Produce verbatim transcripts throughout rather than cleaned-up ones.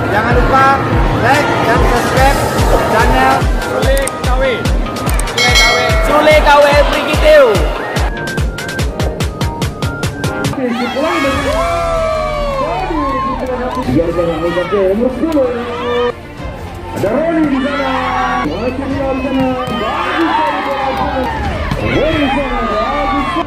Jangan lupa like dan subscribe channel Sule K W. Sule K W. Sule K W Brigiteu. Ada Roni di sana. Masih di sana. Bagus sekali. Roni sana. Bagus.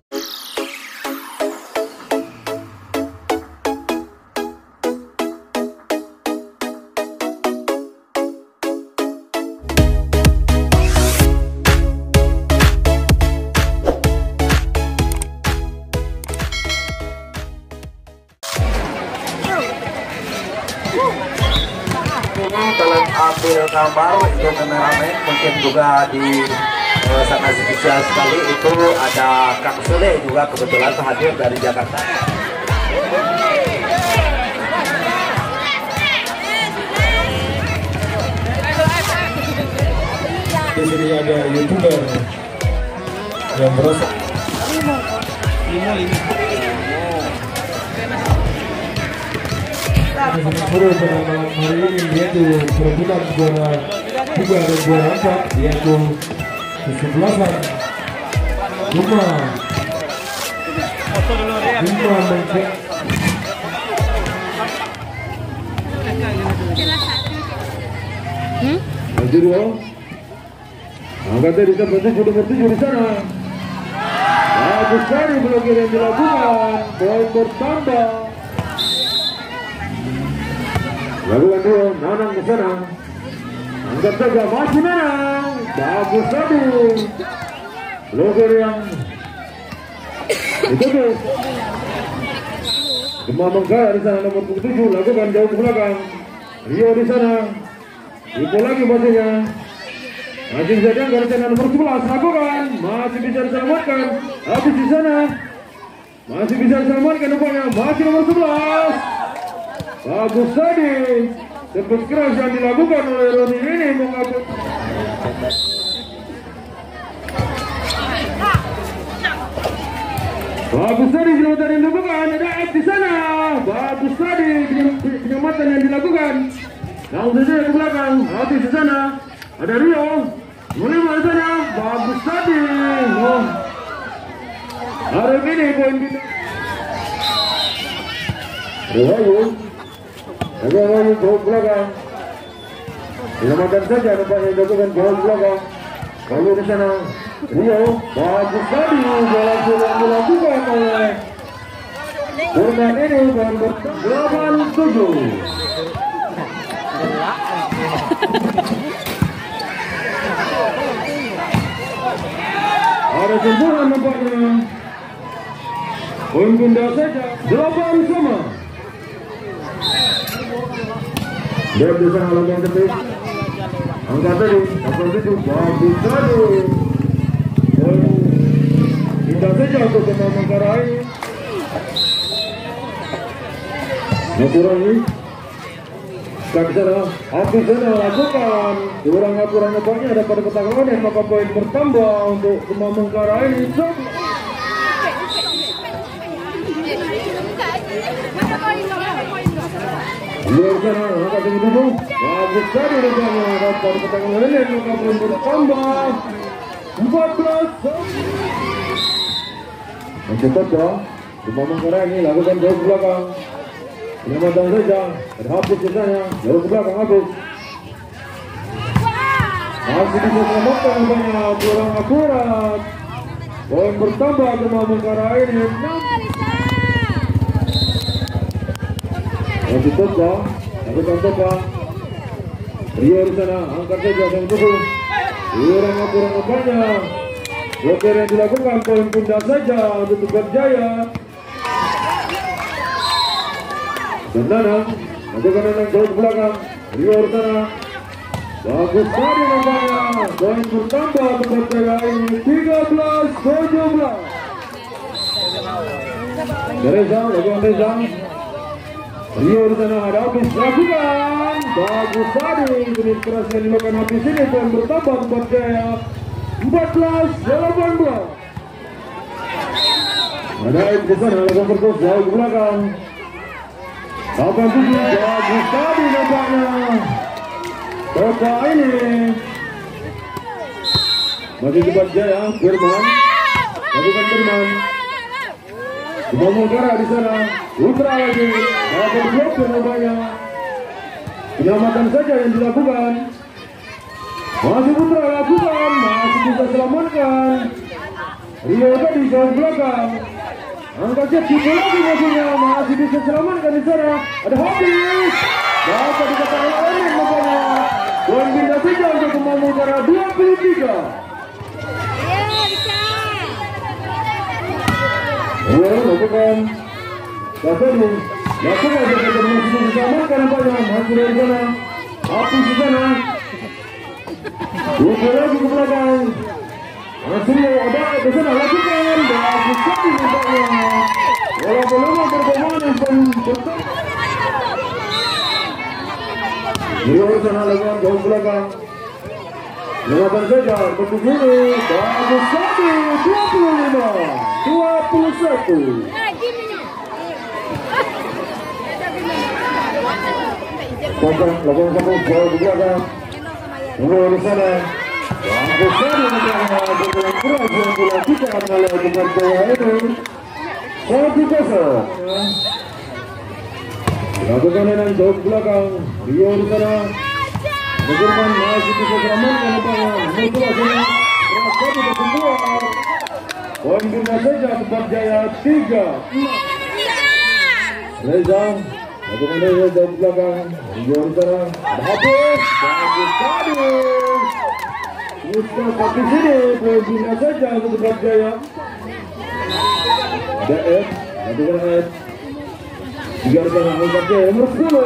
Kalian ambil gambar itu kameramen, mungkin juga di eh, sangat spesial sekali itu ada Kang Sule juga kebetulan hadir dari Jakarta. Di sini ada YouTuber yang merasa lima lima. Baru pada malam hari ini yaitu perebutan juara tiga dan juara empat yaitu kesebelasan Lima Lima Mengke Maju dua angkatnya di tempat tujuh nomor tujuh di sana. Bagus sekali blokir yang dilakukan, poin bertambah. Lakukan dua, Nanang ke sana. Angkat saja, maju Nanang. Bagus tadi. Blokir yang itu tuh. Gemah Mengkaya di sana nomor tujuh, lakukan jauh ke belakang. Rio di sana. Ibu lagi bosnya. Masih bisa diangkat di sana nomor sebelas, lakukan. Masih bisa diselamatkan. Habis di sana. Masih bisa diselamatkan rupanya. Masih nomor sebelas. Bagus tadi. Tepuk keras yang dilakukan oleh Roni ini mengapa? Bagus tadi penyelamatan yang dilakukan. Ada F di sana. Bagus tadi penyelamatan yang dilakukan. Langsung saja ke belakang. Habis di sana. Ada Rio. Mulai di sana. Bagus tadi. Oh. Hari ini poin kita. Rio. Ada lagi jauh belakang. Selamatkan saja nampaknya dilakukan jauh belakang. Kalau di sana Rio, bagus tadi bola sudah dilakukan oleh Kurban ini dan delapan tujuh. Ada sentuhan nampaknya. Poin bunda saja delapan sama. Dia bisa melakukan tepi. Angkat tadi, delapan tujuh, bagus tadi. Oh, indah saja untuk Gemah Mengkaya ini. Nakurangi. Kaki sana, habis sana lakukan. Diurang aturan nampaknya ada pada pertandingan dan maka poin bertambah untuk Gemah Mengkaya ini. Luar sana, angkat tinggi dulu. Bagus tadi rupanya dapat pertandingan ini maka poin bertambah empat belas. Mencetak ya, Gemah Mengkaya ini lakukan jauh ke belakang. Penyelamatan saja, ada habis di sana, jauh ke belakang habis. Masih bisa selamatkan rupanya, kurang akurat. Poin bertambah Gemah Mengkaya ini enam. Masih topa, lakukan topa. Rio di sana, angkat saja dan tubuh. Kurang kurang banyak. Blokir yang dilakukan poin pundak saja untuk berjaya. Dan Nanang, lakukan Nanang jauh ke belakang. Rio di sana. Bagus tadi nampaknya. Poin bertambah untuk berjaya ini tiga belas tujuh belas. Reza, lakukan Reza. Rio di sana ada habis lakukan. Bagus tadi jenis keras yang dilakukan habis ini poin bertambah untuk Jaya empat belas delapan belas. Ada di sana lakukan berkos jauh ke belakang. delapan tujuh bagus tadi nampaknya Oka ini masih cepat jaya Firman, lakukan Firman. Memungkara di sana, Putra lagi, dapat blok namanya. Penyelamatan saja yang dilakukan. Masih Putra lakukan, masih bisa selamatkan. Rio tadi jauh belakang. Angkatnya tiga lagi maksudnya, masih bisa selamatkan di sana. Ada habis. Dapat dikatakan oleh makanya. Poin pindah saja untuk Memungkara dua puluh tiga. Ya, lakukan. Kasani, lakukan saja masih diselamatkan nampaknya. Masih dari sana. Api di sana. Dua lagi ke belakang. Masih ada di sana lakukan. Bagus sekali nampaknya. Walaupun lama performanya pun bertambah. Rio di sana lakukan jauh belakang. Lewatan saja untuk ini. Bagus sekali. dua puluh lima. dua puluh satu. Kosong, lakukan satu, jauh di belakang. Rio di sana. Bagus sekali dengan berjalan keras yang dilakukan oleh Jember Jaya ini. Satu kosong. Lakukan dengan jauh di belakang. Rio di sana. Bagaimana masih bisa selamatkan nampaknya. Mutua sana. Berasa tidak semua. Poin pindah saja Tempat Jaya tiga. Reza, bagaimana Reza di belakang? Rio di sana. Habis. Bagus sekali. Musta kaki sini. Poin pindah saja untuk Tempat Jaya. Ada F. Bagaimana F? Tiga rekan angkat Jaya nomor sepuluh.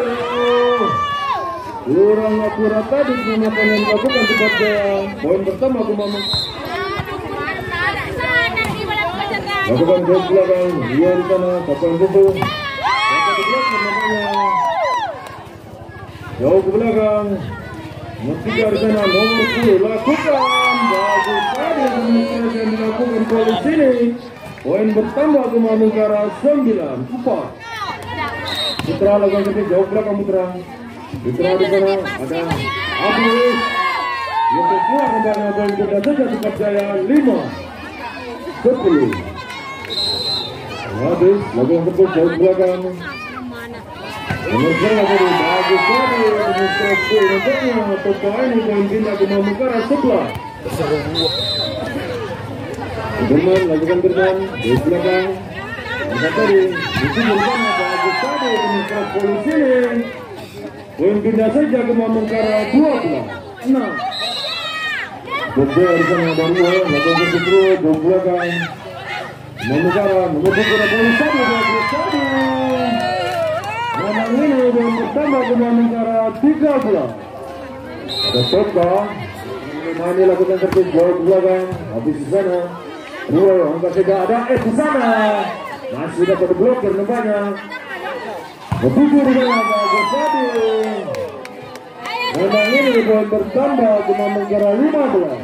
Kurang akurat tadi gunakan yang dilakukan Tempat Jaya. Poin pertama Kumamung. Lakukan jauh belakang. Rio di sana. Kapan buku. Kapan di belakang namanya. Jauh ke belakang. Mestinya di sana nomor sepuluh. Lakukan. Bagus tadi yang dilakukan poin sini. Poin bertambah Memungkara sembilan empat. Putra lakukan ketik jauh belakang Putra. Putra di sana ada Abis. Yang kedua kembali poin kita saja Tempat Jaya lima sepuluh. Habis lakukan ketik jauh belakang. Nomor saya tadi bagus sekali. Nomor satu nampaknya Topa ini poin pindah ke Memungkara sebelas. Berman lakukan Berman di belakang. Angkat tadi di sini bersama bagus sekali Memungkara polisi ini. Poin pindah saja ke Memungkara dua belas enam. Bukti di sana baru lakukan ketik terus di belakang. Memungkara Memungkara polisi satu bagus sekali. Memang ini yang pertama ke Memungkara tiga belas. Ada Toka. Mani lakukan ketik jauh belakang. Habis di sana. Dua angkat tidak ada. Eh di sana. Masih dapat blokir nampaknya. Begitu di sana bagus tadi. Memang ini poin bertambah ke Memungkara lima belas.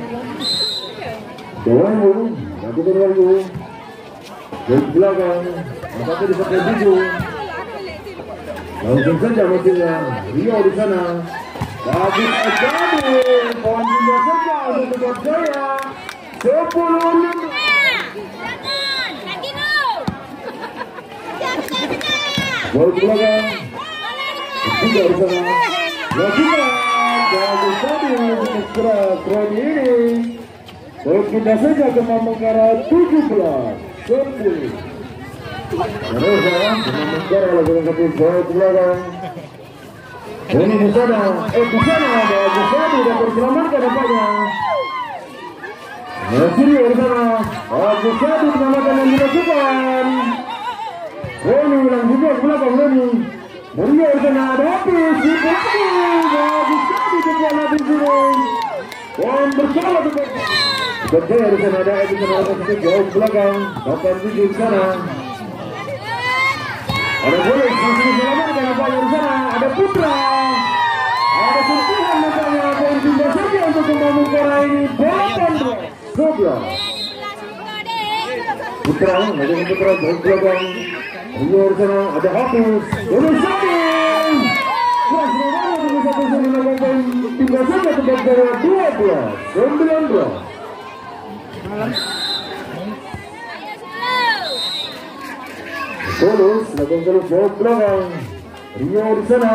Doang lakukan waktu. Jauh belakang. Angkat tidak pakai tujuh. Langsung saja mestinya Rio di sana. Bagus sekali. Poin pindah saja untuk Tempat Jaya sepuluh lima. Gol belakang. Tiga di sana. Lakukan. Bagus sekali untuk Kron ini. Poin pindah saja ke Memungkara tujuh belas sepuluh. Terus ya, Memungkara lakukan ketik jauh belakang. Ini di sana, eh di sana bagus sekali dan terselamatkan nampaknya. Masih di sana, bagus sekali penyelamatan yang dilakukan. Roni ulang juga ke belakang Roni. Mario di sana ada habis, di lagi, bagus sekali kekuatan di sini. Poin bersama juga. Berjaya di sana ada di sana ada ketik jauh belakang. delapan tujuh di sana. Ada boleh masih diselamatkan nampaknya di sana. Ada Putra. Ada sentuhan nampaknya. Poin pindah saja untuk Memungkara ini. delapan belas sebelas. Putra, ada Putra jauh belakang. Rio di sana ada Hapus. Boleh sekali. Keras memang untuk satu-satu melakukan poin Tinggal saja tempat jaya dua belas sembilan belas. Tulus lakukan terus jauh belakang. Rio di sana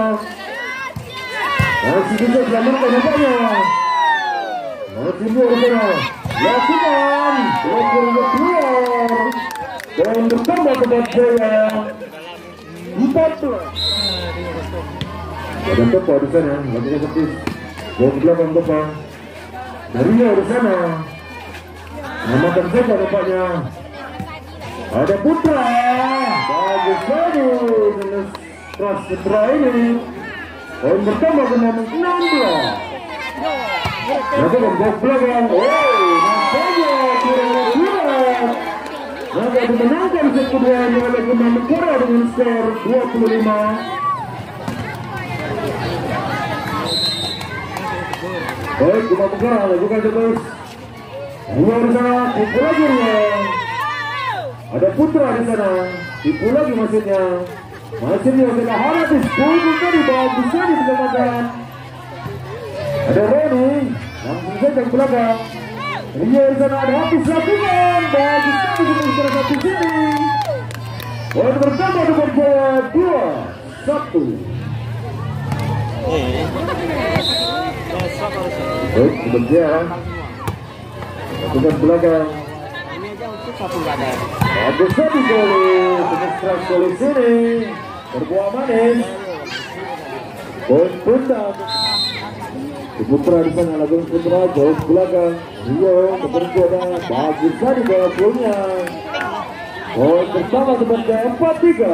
masih bisa selamatkan nampaknya. Masih Rio di sana lakukan belakang keluar dan bertambah tempat jaya empat belas. Ada Topa di sana lakukan servis jauh belakang Topa. Rio di sana namakan saja nampaknya. Ada Putra, bagus sekali dengan keras Putra ini. Poin pertama ke nomor enam belas. Lakukan blok belakang. Oh, nampaknya kurang-kurang. Maka dimenangkan set kedua oleh Gema Korea dengan skor dua puluh lima. Baik, Gema Korea lakukan terus. Dua di sana, pukul lagi Rio. Ada Putra di sana, tipu lagi maksudnya. Maksudnya sudah habis, pukul tadi bagus sekali diselamatkan. Ada Roni, langsung saja ke belakang. Rio di sana ada habis lakukan, bagus sekali diselamatkan satu sini. Poin pertama dapat jaya dua satu. Baik, bekerja. Lakukan belakang. Bagus sekali gol, terus gol sini berbuah manis. Poin pundak. Putra di sana lakukan Putra jauh belakang. Rio bekerja bagus sekali bola golnya. Poin pertama sebanyak empat tiga.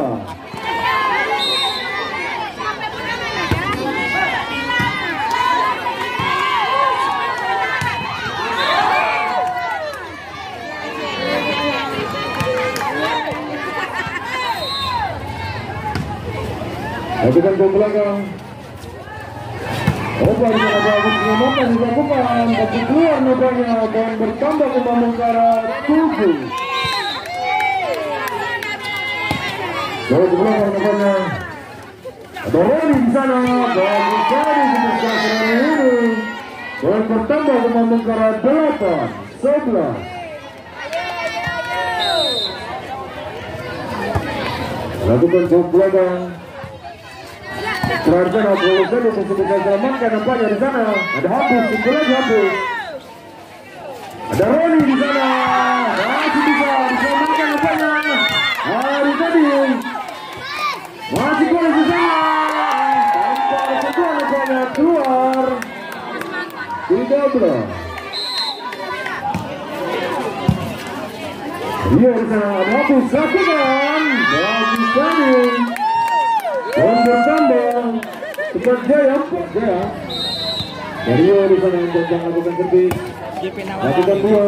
Lakukan ke belakang. Opa di sana bagus penyelamatan dilakukan, tapi keluar nobanya dan bertambah ke Bamangkara tujuh. Jauh ke belakang nobanya. Ada Roni di sana, bagus sekali sebentar ini. Dan bertambah ke Bamangkara delapan sebelas. Lakukan ke belakang. Terakhir ada Bolosan untuk bisa selamatkan nampaknya di sana. Ada habis, pukul lagi habis. Ada Roni di sana, masih bisa diselamatkan nampaknya. Hari tadi masih boleh di sana. Tanpa kedua nampaknya keluar. Tiga belas. Rio di sana ada habis, lakukan. Bagus sekali. Dan bertambah cepat jaya, jaya. Dari di sana yang jangan lakukan servis, lakukan dua.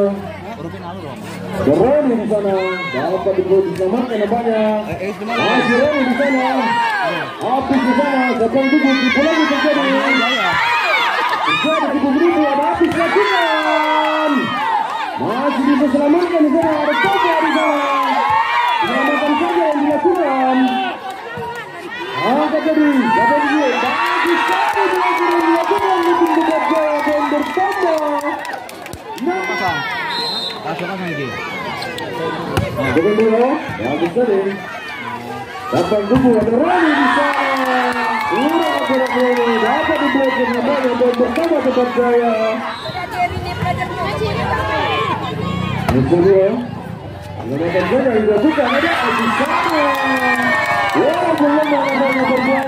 Roni di sana dapat diselamatkan nampaknya. Masih Roni di sana, habis di sana, datang tujuh ribu lagi terjadi. Terjadi tujuh ribu ada habis lakukan. Masih bisa selamatkan di sana, ada Topa di sana. Selamatkan saja yang dilakukan. Angkat jadi, dapat dia, bagus sekali dilakukan, dilakukan, mungkin dekat jaya dan bertambah. Nah, pasang lagi. dengan dua, bagus tadi. Dapat tubuh, ada Roni di sana. Udah gerak Roni, dapat diblokir namanya dan bertambah dekat jaya. Itu dia. Menggunakan jaya yang dilakukan, ada di sana. Wah, belum mana-mana berbuat.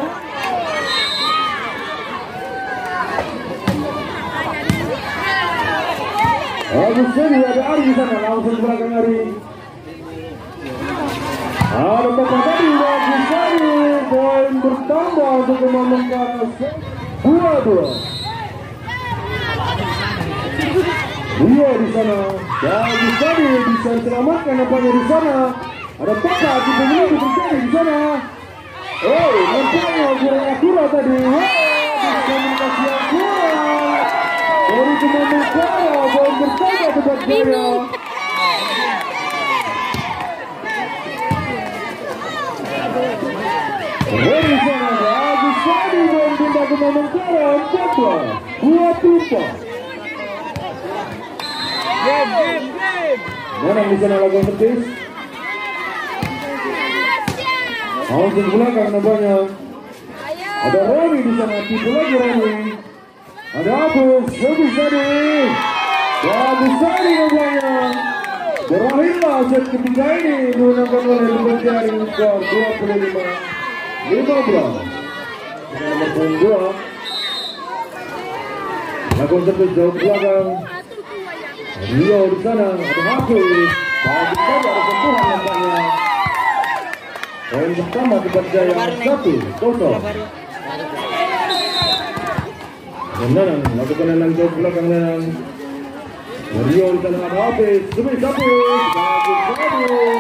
Bagus sekali, ada Ari di sana, langsung ke belakang Ari. Ada Bapak tadi, bagus sekali. Poin bertambah untuk Bamangkara dua dua. Rio di sana, bagus sekali, bisa selamatkan nampaknya di sana. Ada Topa di pemilu terjadi di sana. Oh, nampaknya kurang akurat tadi. Wah, komunikasi yang kurang. Dari Bamangkara, poin bertambah dekat jaya. Dari sana, bagus sekali poin pindah ke Manggarai empat belas dua puluh empat. Game, game, game. Mana di sana lakukan servis? Langsung belakang nampaknya. Ada Roni di sana, tipu lagi Roni. Ada Abus, servis tadi. Bagus tadi nampaknya. Berakhirlah set ketiga ini dimenangkan oleh Lumajang dengan skor dua puluh lima lima belas. Nomor punggung dua. Lakukan servis jauh belakang. Rio di sana, ada Hafiz. Bagus saja, ada sentuhan nampaknya. Poin pertama Kepercaya satu kosong. Dan Nanang lakukan Nanang jauh belakang Nanang. Rio di sana ada Hafiz. Servis Hafiz. Bagus bagus.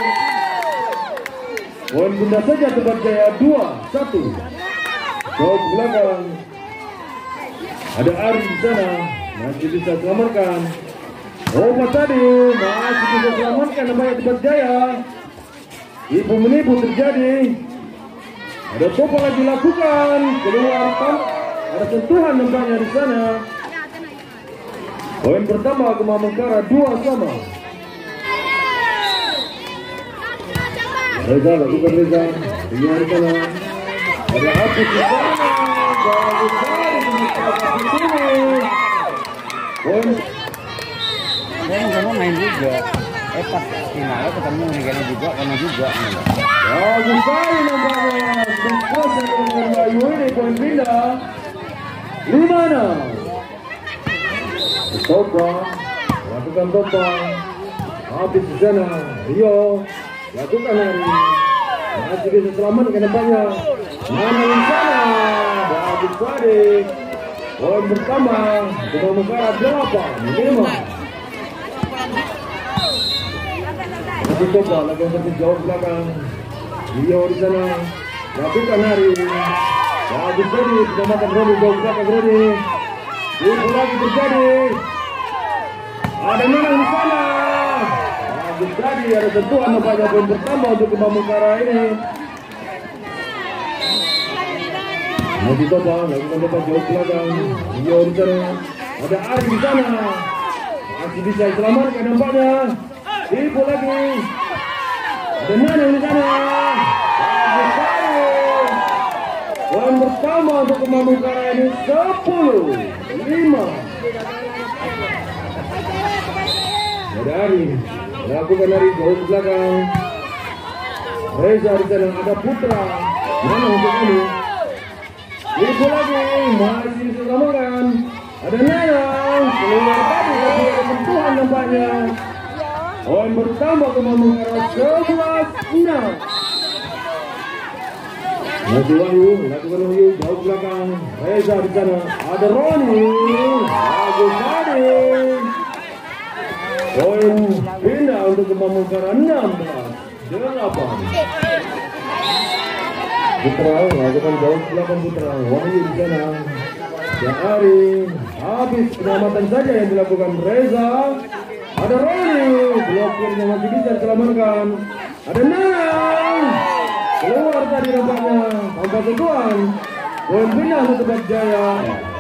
Poin bunda saja Kepercaya dua satu. Jauh belakang. Ada Ari di sana, masih bisa selamatkan. Obat tadi masih bisa selamatkan namanya Kepercaya. Ibu menipu terjadi. Ada Topa lagi lakukan keluar tam. Ada sentuhan nampaknya di sana. Poin pertama Gema Manggarai dua sama. Reza lakukan Reza. Rio di sana. Ada Hafiz di sana. Bagus sekali. Poin. Saya mau main juga. Eh pas finalnya ketemu Negara juga karena juga. Bagus sekali nampaknya. Sukses dengan Bayu ini poin pindah. Lima enam. Topa lakukan Topa. Habis di sana Rio lakukan lari. Masih bisa selamatkan nampaknya. Mana di sana? Bagus sekali. Poin pertama Gema Manggarai delapan lima. Masih Topa lakukan servis jauh belakang. Rio di sana lakukan lari. Bagus tadi selamatkan Roni jauh belakang Roni. Itu lagi terjadi. Ada Nanang di sana. Bagus tadi ada sentuhan nampaknya poin pertama untuk Gema Manggarai ini. Masih Topa lakukan Topa jauh belakang. Rio di sana. Ada Ari di sana. Masih bisa selamatkan nampaknya. Ibu lagi. Ada Nanang di sana. Bagus sekali. Poin pertama untuk Gema Manggarai ini sepuluh lima. Ada Ari. Lakukan lari jauh belakang. Reza di sana. Ada Putra. Mana untuk ini? Ibu lagi. Masih bisa selamatkan. Ada Nanang. Keluar tadi tapi ada sentuhan nampaknya. Poin pertama Gema Manggarai sebelas enam. Masih Wahyu, lakukan Wahyu jauh belakang. Reza di sana. Ada Roni. Bagus tadi. Poin pindah untuk Gema Manggarai enam belas delapan. Putra lakukan jauh belakang Putra. Wahyu di sana. Dan Ari. Habis penyelamatan saja yang dilakukan Reza. Ada Roni, blokirnya masih bisa diselamatkan. Ada Nanang. Keluar tadi nampaknya tanpa sentuhan. Poin pindah untuk Kepercaya.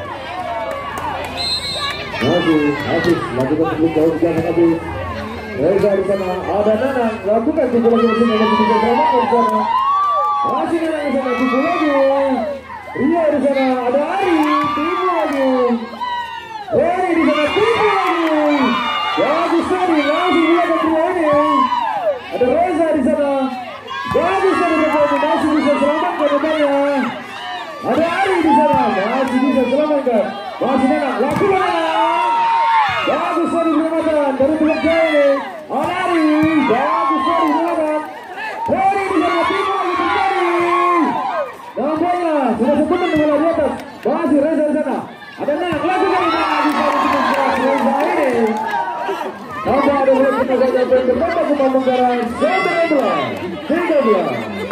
Masih Hafiz lakukan sebelum jauh di belakang Hafiz. Reza di sana. Ada Nanang lakukan tipu lagi masih masih bisa selamatkan di sana. Masih Nanang di sana tipu lagi. Rio di sana. Ada Ari tipu lagi. Roni di sana tipu lagi. Bagus tadi langsung melihat pria ini. Ada Reza di sana. Bagus tadi berpoin masih bisa selamatkan namanya. Ada Ari di sana masih bisa selamatkan. Masih Nanang lakukan. Bagus tadi selamatkan dari Kepercaya ini. Ada Ari. Bagus tadi selamatkan. Roni di sana tipu lagi terjadi. Nampaknya sudah sebentar dengan di atas. Masih Reza di sana. Ada Nanang lakukan. Bagus tadi selamatkan Reza ini. Tambah ada mulai kita saja berkata Gema Manggarai sembilan belas tiga belas.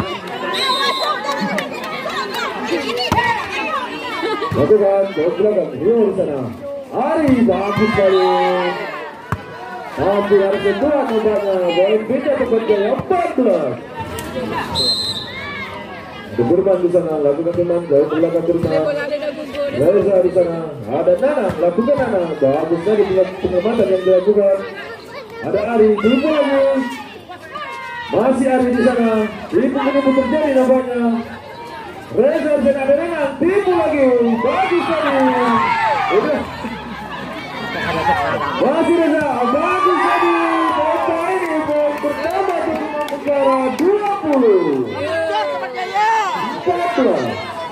Lakukan jauh belakang Rio di sana. Ari bagus sekali. Tapi harus sentuhan nampaknya. Poin beda Kepercaya empat belas. Berban di sana lakukan teman jauh belakang Turma. Reza di sana, ada Nana, lakukan Nana, bagus sekali pengamatan yang dilakukan. Ada Ari, tipu lagi, masih Ari di sana, tipu ini terjadi nampaknya. Reza dan ada Nana, tipu lagi, bagus sekali. Udah, masih Reza, bagus sekali. Bola ini bertambah ke negara dua puluh. empat belas.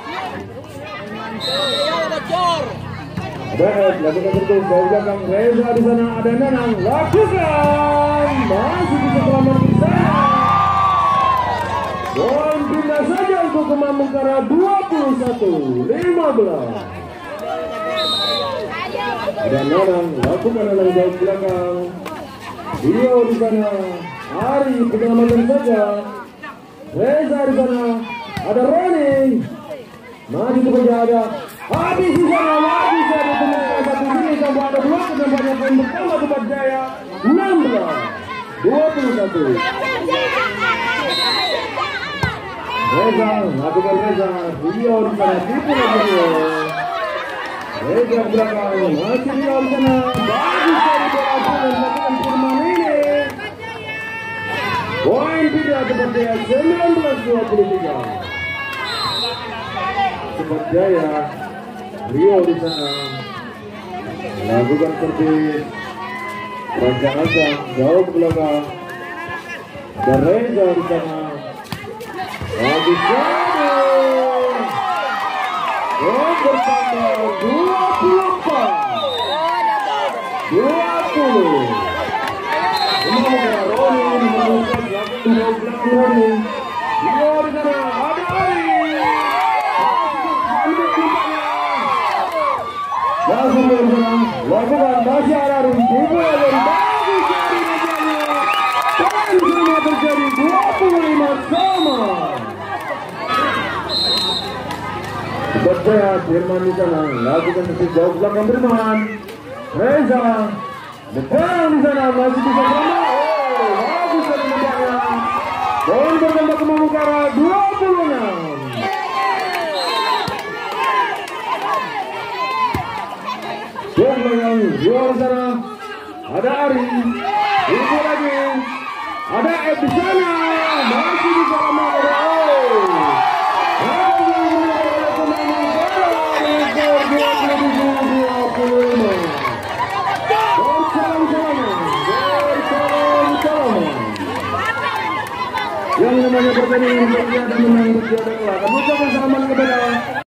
Baik, lakukan terus dari belakang Reza di sana, ada Nanang, lakukan, masih bisa selamat di sana. Poin pindah saja untuk Kemang Mengkara dua puluh satu lima belas. Ada Nanang, lakukan Nanang jauh belakang. Rio di sana, Ari penyelamatan saja. Reza di sana, ada Roni, masih bekerja ada. Habis di sana lagi saya ditemukan satu ini sampai ada dua kenampaknya poin pertama Tempat Jaya enam belas dua puluh satu. Reza lakukan Reza, Rio di sana tipu lagi Rio. Reza belakang masih Rio di sana, bagus dari bola dan melakukan firman ini. Poin tidak Tempat Jaya sembilan belas dua puluh tiga. Tempat Jaya Rio di sana lakukan seperti rancang-rancang jauh ke belakang. Ada Reza di sana, habis jauh, dan bertambah dua puluh empat dua puluh. Ini adalah Roni menemukan belakang jauh belakang Roni. Rio di sana, ada Ari. Langsung bersenang, lakukan masih ada ribu dari bagi jari mejanya. Dan semua terjadi dua puluh lima sama. Berjaya Firman di sana, lakukan masih jauh belakang Firman. Reza, depan di sana masih bisa sama. Oh, bagus dari mejanya. Dan bertambah Kemang Mengkara dua puluh enam. Yang belakang luar sana ada Ari, itu lagi ada Ed di sana, masih bisa lama ada O. Ada yang Kemang Mengkara rekor dua puluh tujuh dua puluh lima. Bersalam salaman, bersalam salaman. Yang namanya pertandingan berjaya dan menang berjaya kalah. Kami ucapkan salaman kepada